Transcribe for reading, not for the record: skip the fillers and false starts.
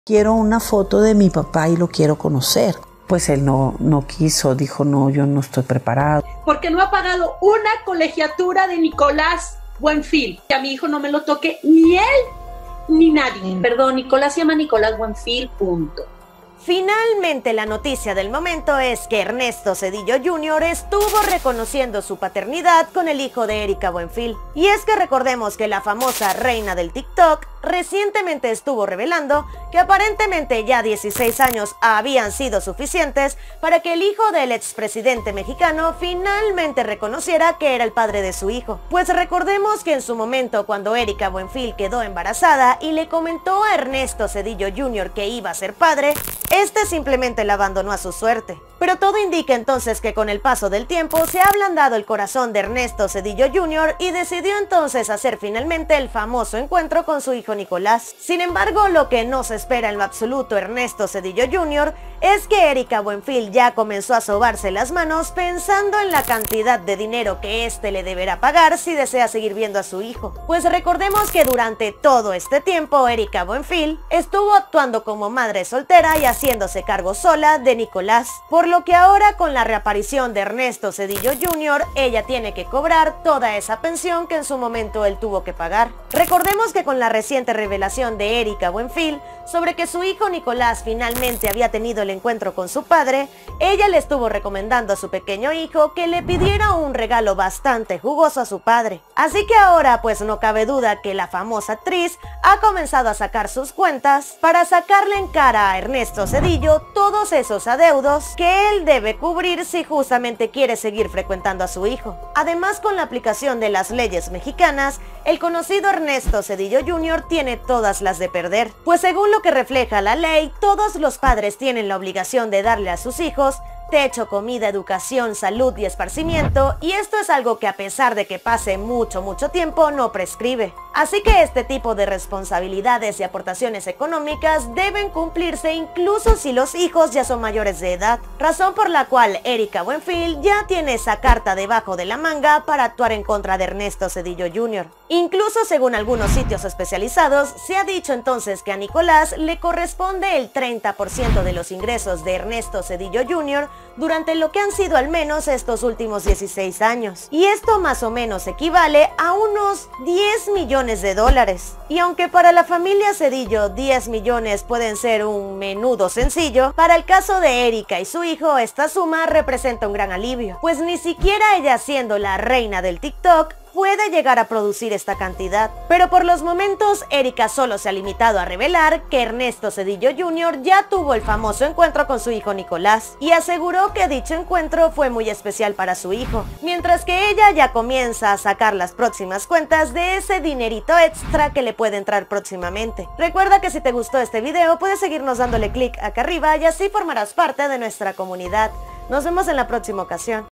Quiero una foto de mi papá y lo quiero conocer. Pues él no quiso, dijo, no, yo no estoy preparado. Porque no ha pagado una colegiatura de Nicolás Buenfil. Que a mi hijo no me lo toque ni él ni nadie. Perdón, Nicolás se llama Nicolás Buenfil, punto. Finalmente, la noticia del momento es que Ernesto Zedillo Jr. estuvo reconociendo su paternidad con el hijo de Erika Buenfil. Y es que recordemos que la famosa reina del TikTok recientemente estuvo revelando que aparentemente ya 16 años habían sido suficientes para que el hijo del expresidente mexicano finalmente reconociera que era el padre de su hijo. Pues recordemos que en su momento, cuando Erika Buenfil quedó embarazada y le comentó a Ernesto Zedillo Jr. que iba a ser padre, este simplemente la abandonó a su suerte. Pero todo indica entonces que con el paso del tiempo se ha ablandado el corazón de Ernesto Zedillo Jr. y decidió entonces hacer finalmente el famoso encuentro con su hijo Nicolás. Sin embargo, lo que no se espera en lo absoluto Ernesto Zedillo Jr. es que Erika Buenfil ya comenzó a sobarse las manos pensando en la cantidad de dinero que éste le deberá pagar si desea seguir viendo a su hijo. Pues recordemos que durante todo este tiempo Erika Buenfil estuvo actuando como madre soltera y haciéndose cargo sola de Nicolás, por lo que ahora con la reaparición de Ernesto Zedillo Jr. ella tiene que cobrar toda esa pensión que en su momento él tuvo que pagar. Recordemos que con la reciente revelación de Erika Buenfil sobre que su hijo Nicolás finalmente había tenido el encuentro con su padre, ella le estuvo recomendando a su pequeño hijo que le pidiera un regalo bastante jugoso a su padre. Así que ahora pues no cabe duda que la famosa actriz ha comenzado a sacar sus cuentas para sacarle en cara a Ernesto Zedillo todos esos adeudos que él debe cubrir si justamente quiere seguir frecuentando a su hijo. Además, con la aplicación de las leyes mexicanas, el conocido Ernesto Zedillo Jr. tiene todas las de perder, pues según lo que refleja la ley, todos los padres tienen la obligación de darle a sus hijos techo, comida, educación, salud y esparcimiento, y esto es algo que a pesar de que pase mucho tiempo no prescribe. Así que este tipo de responsabilidades y aportaciones económicas deben cumplirse incluso si los hijos ya son mayores de edad, razón por la cual Erika Buenfil ya tiene esa carta debajo de la manga para actuar en contra de Ernesto Zedillo Jr. Incluso según algunos sitios especializados, se ha dicho entonces que a Nicolás le corresponde el 30% de los ingresos de Ernesto Zedillo Jr. durante lo que han sido al menos estos últimos 16 años. Y esto más o menos equivale a unos 10 millones de dólares. Y aunque para la familia Zedillo 10 millones pueden ser un menudo sencillo, para el caso de Erika y su hijo esta suma representa un gran alivio, pues ni siquiera ella, siendo la reina del TikTok, puede llegar a producir esta cantidad. Pero por los momentos, Erika solo se ha limitado a revelar que Ernesto Zedillo Jr. ya tuvo el famoso encuentro con su hijo Nicolás, y aseguró que dicho encuentro fue muy especial para su hijo, mientras que ella ya comienza a sacar las próximas cuentas de ese dinerito extra que le puede entrar próximamente. Recuerda que si te gustó este video, puedes seguirnos dándole clic acá arriba y así formarás parte de nuestra comunidad. Nos vemos en la próxima ocasión.